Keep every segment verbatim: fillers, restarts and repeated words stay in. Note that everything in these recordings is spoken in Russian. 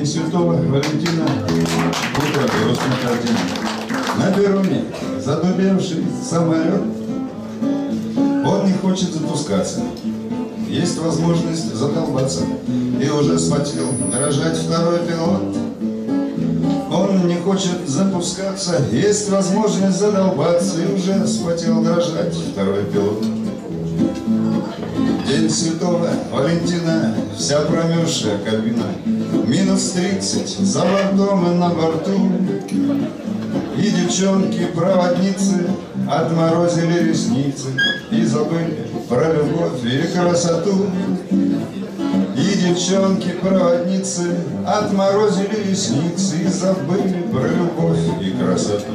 Святого Валентина утро грустных картин. На перроне задубевший самолет. Он не хочет запускаться. Есть возможность задолбаться. И уже схватил дрожать второй пилот. Он не хочет запускаться. Есть возможность задолбаться. И уже схватил дрожать второй пилот. День Святого Валентина, вся промерзшая кабина, минус тридцать за бортом и на борту. И девчонки-проводницы отморозили ресницы и забыли про любовь и красоту. И девчонки-проводницы отморозили ресницы и забыли про любовь и красоту.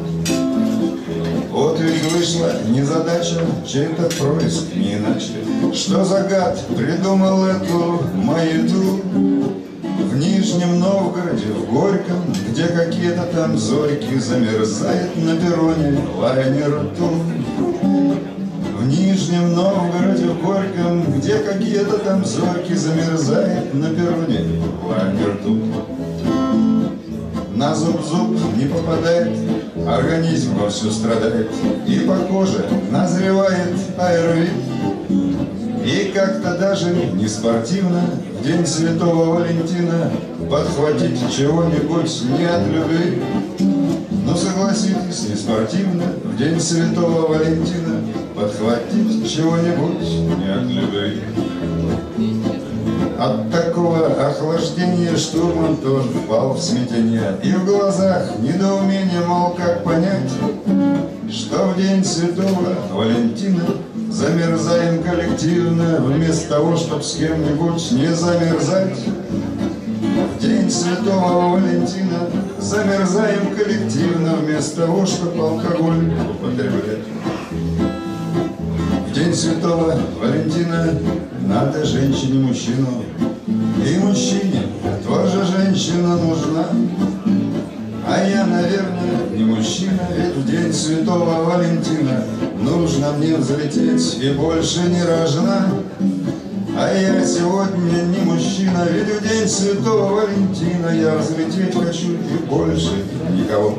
Вот ведь вышла незадача, чей-то происк не иначе. Что за гад придумал эту маяту? В Нижнем Новгороде, в Горьком, где какие-то там зорьки, замерзает на перроне лайнер Ту. В Нижнем Новгороде, в Горьком, где какие-то там зорьки, замерзает на перроне лайнер Ту. На зуб-зуб не попадает, организм вовсю страдает, и по коже назревает АРВИ. И как-то даже не спортивно в день Святого Валентина подхватить чего-нибудь не от любви. Но согласитесь, не спортивно в день Святого Валентина подхватить чего-нибудь не от любви. От такого охлаждения штурман тоже впал в смятение. И в глазах недоумение, мол, как понять, что в день Святого Валентина замерзаем коллективно, вместо того, чтоб с кем-нибудь не замерзать. В день Святого Валентина замерзаем коллективно, вместо того, чтобы алкоголь употреблять. В день Святого Валентина надо женщине мужчину, и мужчине тоже женщина нужна. А я, наверное, не мужчина, ведь в день Святого Валентина нужно мне взлететь и больше не рожна. А я сегодня не мужчина, ведь в день Святого Валентина я взлететь хочу и больше никого.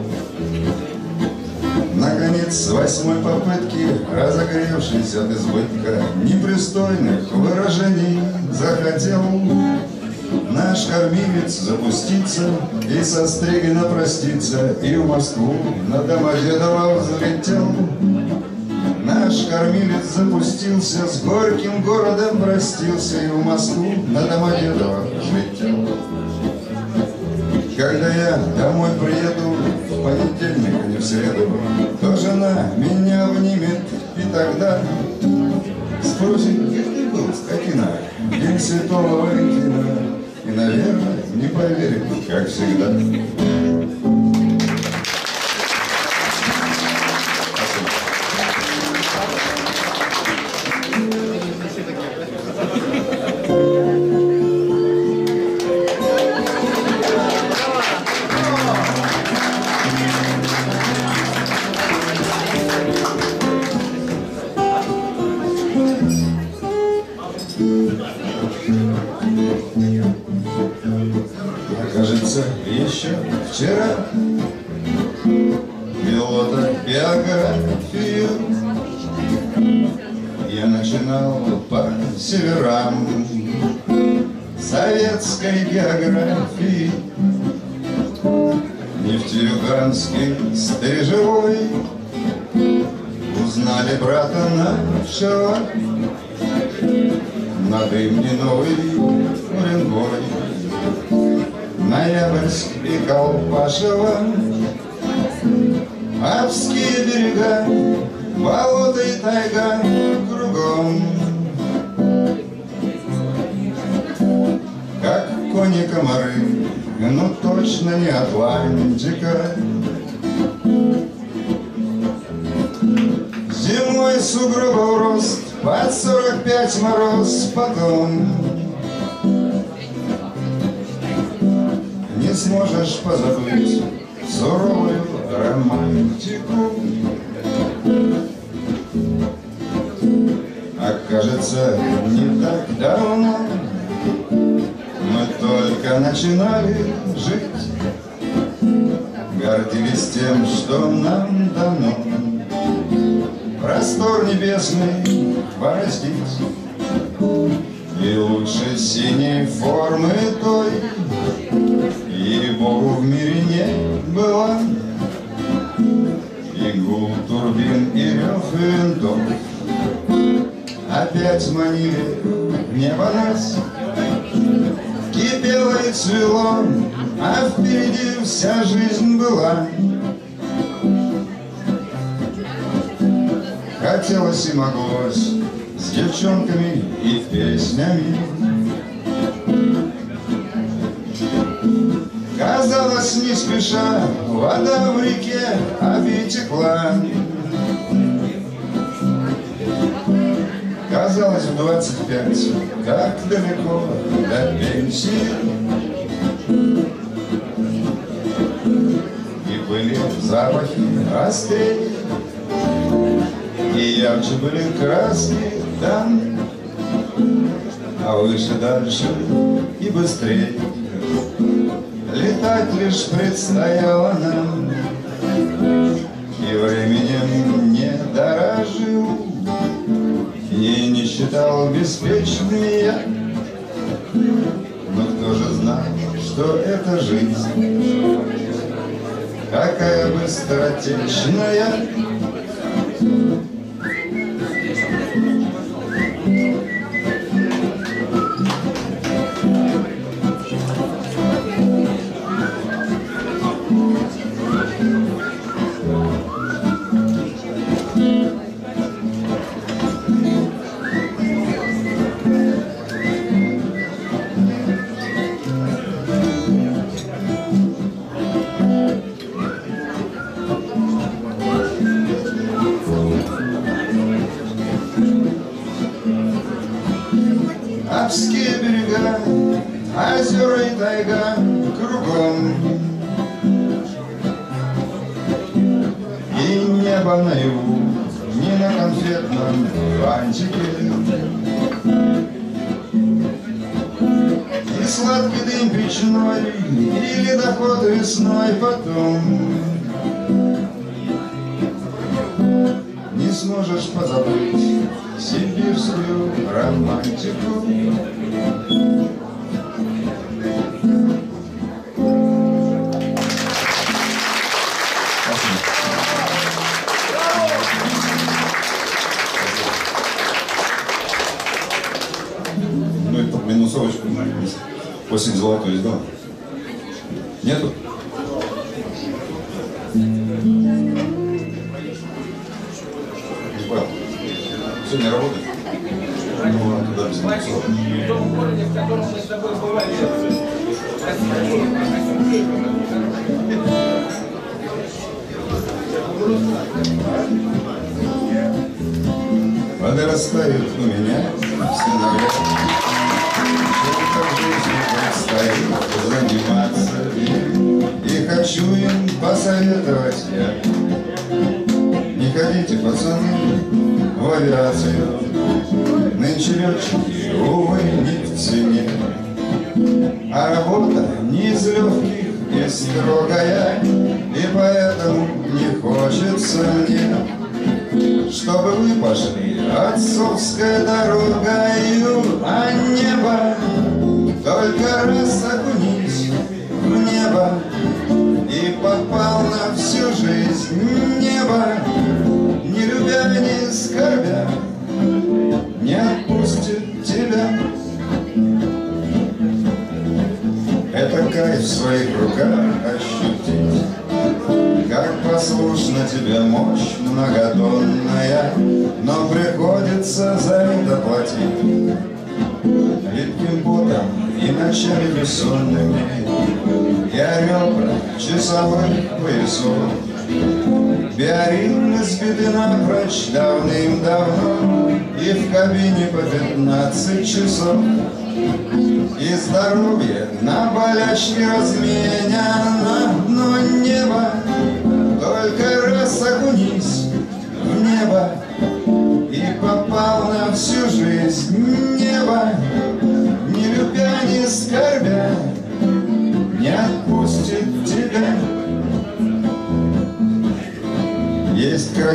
Наконец, с восьмой попытки, разогревшись от избытка непристойных выражений, захотел наш кормилец запуститься и со Стригина проститься, и в Москву на Домодедово взлетел. Наш кормилец запустился, с горьким городом простился, и в Москву на Домодедово взлетел. Когда я домой приеду в понедельник, а не в среду, то жена меня обнимет, и тогда спросит, где ты был, скотина, день Святого Валентина, и, наверное, не поверит, как всегда. Кажется, еще вчера пилота биографию я начинал по северам советской географии. Нефтеюганский стрижевой узнали брата нашего, Надым и Новый Уренгой, Ноябрьск и Колпашево, Апские берега, болото и тайга кругом. Как кони-комары, но точно не Атлантика. Зимой сугробов рост, под сорок пять мороз, потом не сможешь позабыть суровую романтику. А кажется, не так давно мы только только начинали жить, гордились тем, что нам дано простор небесный бороздить. И лучше синей формы той и Богу в мире не было. И гул турбин, и рев винтов опять манили в небо нас. Кипело и цвело, а впереди вся жизнь была. Хотелось и моглось с девчонками и песнями. Казалось, не спеша вода в реке обтекла. Казалось, в двадцать пять так далеко до пенсии. И были запахи острее, и ярче были краски там, а выше, дальше и быстрее летать лишь предстояло нам. И временем не дорожил, и не считал беспечным я. Но кто же знал, что это жизнь какая быстротечная. Алпские берега, озера и тайга кругом, и небо наяву не на конфетном фантике, и сладкий дым печной, и ледоход весной потом. Не сможешь позабыть сибирскую романтику. Ну это минусовочку осень золотой издал. Нету? Все не работает? Ну ладно, туда без минусов. В том городе, в котором мы с тобой бывали. Воды растают у меня все наверх. Чем-то в жизни предстоит заниматься им, и хочу им посоветовать я. Не ходите, пацаны, в авиацию. Нынче летчики, увы, не в цене, а работа не из легких и строгая, и поэтому не хочется мне, чтобы вы пошли отцовской дорогою, а небо только раз окунись в небо, и попал на всю жизнь. Небо, не любя, не скорбя, не отпустит тебя. Это кайф в своих руках ощутить, как послушна тебе мощь многотонная, но приходится за это платить липким потом и ночами бессонными. Я ребра часовых поясов, биоритмы сбиты напрочь давным-давно, и в кабине по пятнадцать часов. И здоровье на болячки разменяно, но небо, только раз окунись в небо, и попал на всю жизнь. Небо, не любя, не скорбя,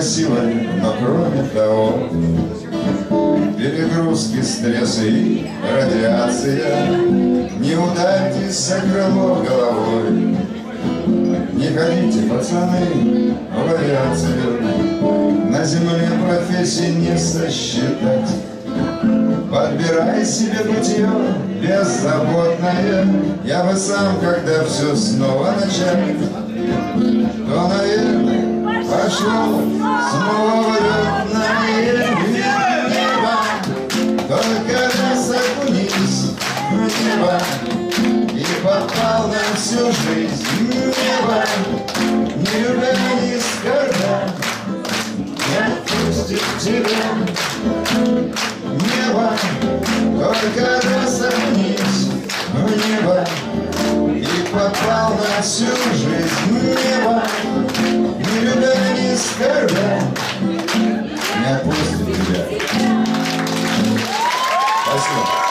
красивой, но кроме того, перегрузки, стрессы и радиация. Не ударьтесь о крыло головой, не ходите, пацаны, в авиацию. На земле профессии не сосчитать. Подбирай себе путье беззаботное. Я бы сам, когда все снова начать, то, наверное, пошел снова в летное небо. Только раз окунись в небо и попал на всю жизнь небо. Не любя, не скорбя, не отпустит тебя небо. Только раз окунись в небо и попал на всю жизнь небо. Не любя, не скорбя, не отпустит тебя. Спасибо.